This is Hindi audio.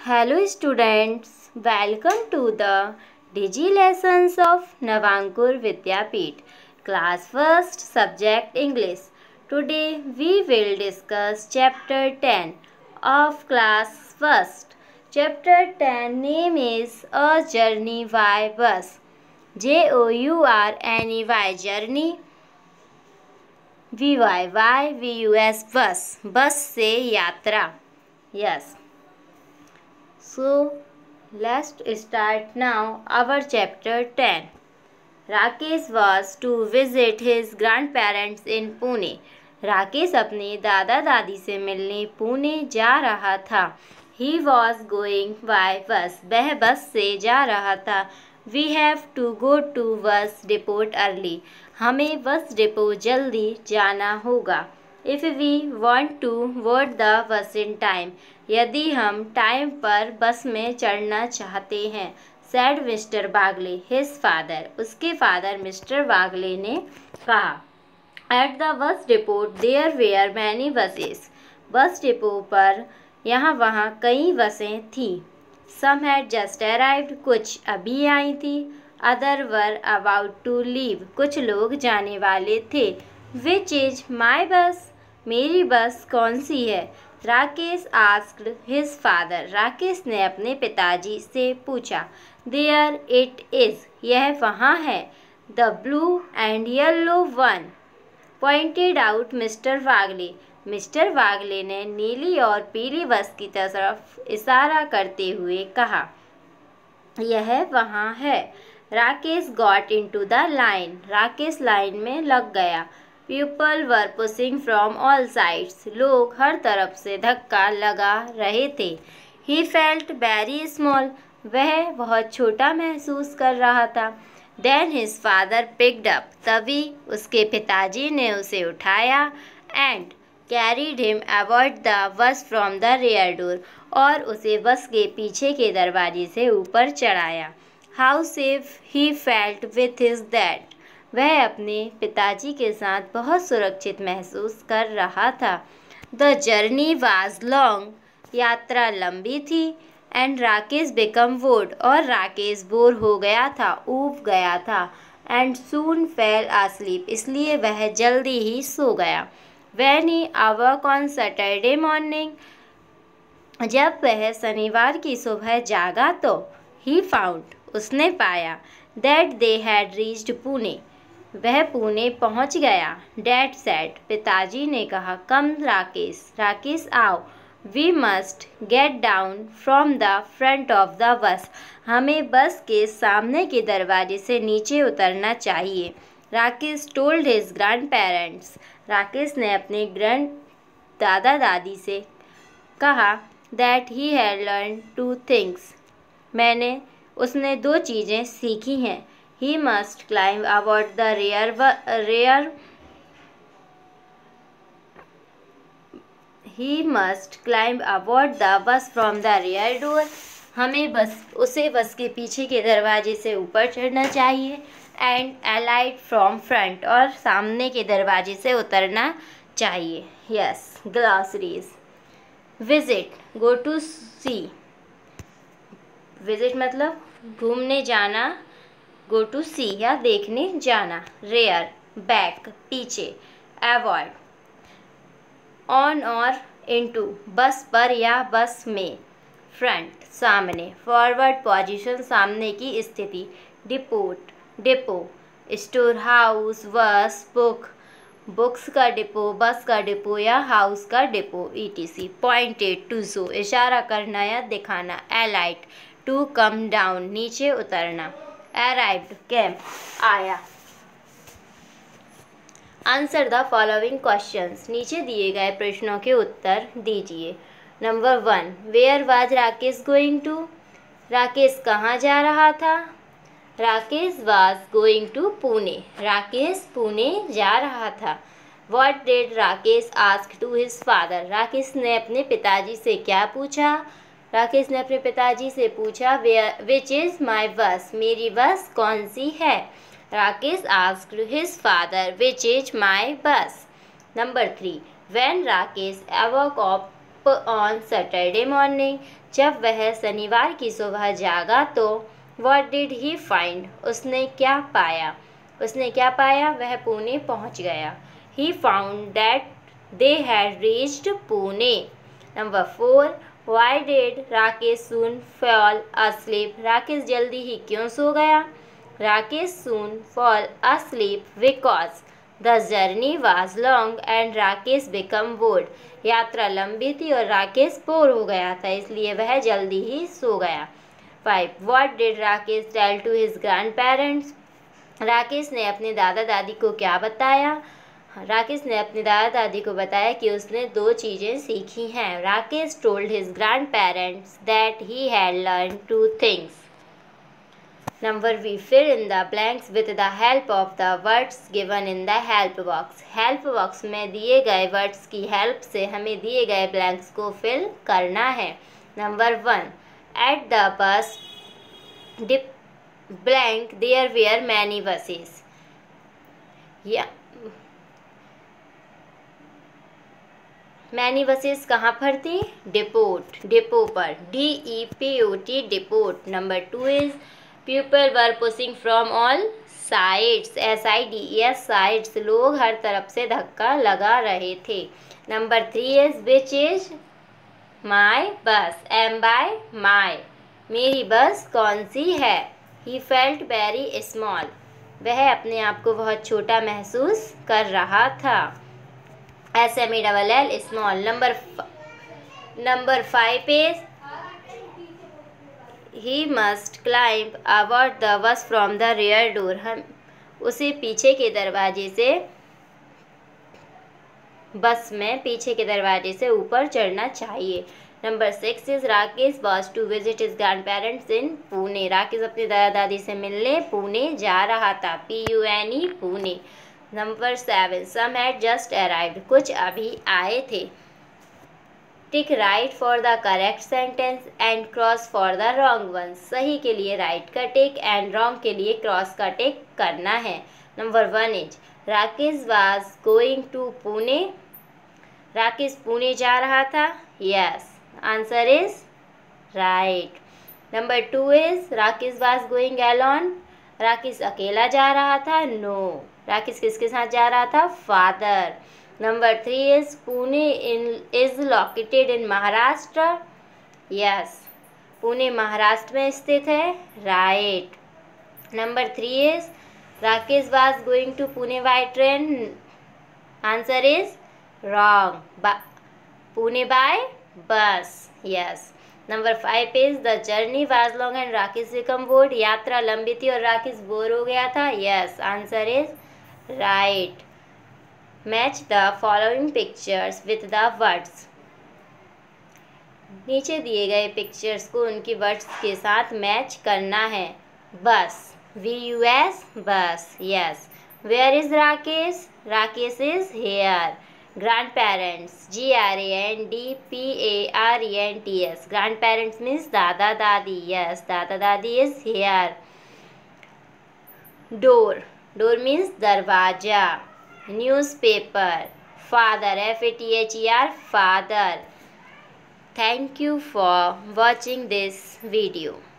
Hello students, welcome to the Digi Lessons of Navankur Vidyapeeth, Class 1st, Subject English. Today we will discuss Chapter 10 of Class 1st. Chapter 10 name is A Journey by Bus. Journey Journey. VYYVUS bus. बस से यात्रा. Yes. So, let's start now our chapter 10. Rakesh was to visit his grandparents in Pune. Rakesh अपने दादा दादी से मिलने पुणे जा रहा था. He was going by bus. वह बस से जा रहा था. We have to go to bus depot early. हमें बस डिपो जल्दी जाना होगा. If we want to board the bus in time. यदि हम टाइम पर बस में चढ़ना चाहते हैं. said mister Bagle. his father. उसके फादर मिस्टर बागले ने कहा. At the bus depot there were many buses. Bus depot पर यहाँ वहाँ कई बसें थीं. Some had just arrived. कुछ अभी आई थी. Other were about to leave. कुछ लोग जाने वाले थे. Which is my bus? मेरी बस कौन सी है? Rakesh asked his father. Rakesh ने अपने पिताजी से पूछा. There it is. यह वहाँ है. The blue and yellow one. Pointed out Mr. Wagle. Mister Wagle ने नीली और पीली बस की तरफ इशारा करते हुए कहा. यह वहाँ है. Rakesh got into the line. Rakesh line में लग गया. People were pushing from all sides. लोग हर तरफ से धक्का लगा रहे थे. He felt very small. वह बहुत छोटा महसूस कर रहा था. Then his father picked up. तभी उसके पिताजी ने उसे उठाया and carried him aboard the bus from the rear door. और उसे बस के पीछे के दरवाजे से ऊपर चढ़ाया. How safe he felt with his dad. वह अपने पिताजी के साथ बहुत सुरक्षित महसूस कर रहा था. The journey was long. यात्रा लंबी थी. And Rakesh became bored. और राकेश बोर हो गया था, ऊब गया था. And soon fell asleep. इसलिए वह जल्दी ही सो गया. When he awoke on Saturday morning. जब वह शनिवार की सुबह जागा तो he found. उसने पाया that they had reached Pune. वह पुणे पहुंच गया. Dad said. पिताजी ने कहा. Come राकेश. राकेश आओ. We must get down from the front of the bus. हमें बस के सामने के दरवाजे से नीचे उतरना चाहिए. Rakesh told his grandparents. Rakesh ने अपने दादा दादी से कहा that he had learned two things. उसने दो चीज़ें सीखी हैं. He must climb aboard the He must climb aboard the bus from the rear door. हमें उसे बस के पीछे के दरवाजे से ऊपर चढ़ना चाहिए. And alight from front. और सामने के दरवाजे से उतरना चाहिए. Yes. Glossaries. Visit. Go to see. Visit मतलब घूमने जाना. Go to see या देखने जाना. Rear. Back. पीछे. Avoid. On और into. बस पर या बस में. Front. सामने. Forward position. सामने की स्थिति. Depot. Depot. Store house. Bus. Book. Books का डिपो, बस का डिपो या हाउस का depot etc. Pointed to show. इशारा करना या दिखाना. Alight. To come down. नीचे उतरना. Arrived. came. आया. Answer the following questions. नीचे दिए गए प्रश्नों के उत्तर दीजिए. Number 1. Where was Rakesh going to? Rakesh कहाँ जा रहा था? Rakesh was going to Pune. Rakesh Pune जा रहा था. What did Rakesh ask to his father? Rakesh ने अपने पिताजी से क्या पूछा? राकेश ने अपने पिताजी से पूछा which is my bus? मेरी बस कौन सी है? Rakesh asked his father which is my bus? Number 3. When Rakesh awoke up woke on Saturday morning. जब वह शनिवार की सुबह जागा तो what did he find? उसने क्या पाया? वह पुणे पहुंच गया. He found that they had reached Pune. Number 4. Why did Rakesh soon fall asleep? Rakesh जल्दी ही क्यों सो गया? Rakesh soon fall asleep because the journey was long and Rakesh became bored. यात्रा लंबी थी और राकेश बोर हो गया था, इसलिए वह जल्दी ही सो गया. 5. What did Rakesh tell to his grandparents? Rakesh ने अपने दादा दादी को क्या बताया? राकेश ने अपने दादा दादी को बताया कि उसने 2 चीज़ें सीखी हैं. Rakesh told his grandparents that he had learned 2 things. Number B. Fill in the blanks with the help of the words given in the help box. Help box में दिए गए words की help से हमें दिए गए blanks को fill करना है. Number 1. At the bus dip blank there were many buses. Many buses कहाँ पर थी? डिपो पर. DEPOT depot. Number 2 is people were pushing from all sides. SIDES sides. लोग हर तरफ से धक्का लगा रहे थे. Number 3 is which is my bus. M by my. मेरी बस कौन सी है? He felt very small. वह अपने आप को बहुत छोटा महसूस कर रहा था. SMALL small. Number 5 is he must climb aboard the bus from the rear door. हम उसे पीछे के दरवाजे से बस में पीछे के दरवाजे से ऊपर चढ़ना चाहिए. Number 6 is Rakesh was to visit his grandparents in Pune. Rakesh अपने दादा दादी से मिलने पुणे जा रहा था. PUNE Pune. Number 7 some had just arrived. कुछ अभी आए थे. Tick right for the correct sentence and cross for the wrong one. सही के लिए राइट का टिक एंड रॉन्ग के लिए क्रॉस का टिक करना है. Number 1 is Rakesh was going to Pune. Rakesh Pune जा रहा था. Yes, answer is right. Number 2 is Rakesh was going alone. Rakesh अकेला जा रहा था. नो. राकेश किसके साथ जा रहा था? Father. Number 3 is Pune is located in Maharashtra. Yes, Pune Maharashtra में स्थित है. Right. Number 3 is Rakesh was going to Pune by train. Answer is wrong. Pune by bus. Yes. Number 5 is the journey was long and Rakesh become bored. यात्रा लंबी थी और राकेश बोर हो गया था. Yes, answer is right. Match the following pictures with the words. नीचे दिए गए पिक्चर्स को उनकी वर्ड्स के साथ मैच करना है. Bus. VUS bus. Yes. Where is Rakesh? Rakesh is here. Grandparents. GRANDPARENTS. Grandparents means दादा दादी. यस, दादा दादी is here. Door. Door means दरवाजा. Newspaper. Father. FATHER father. Thank you for watching this video.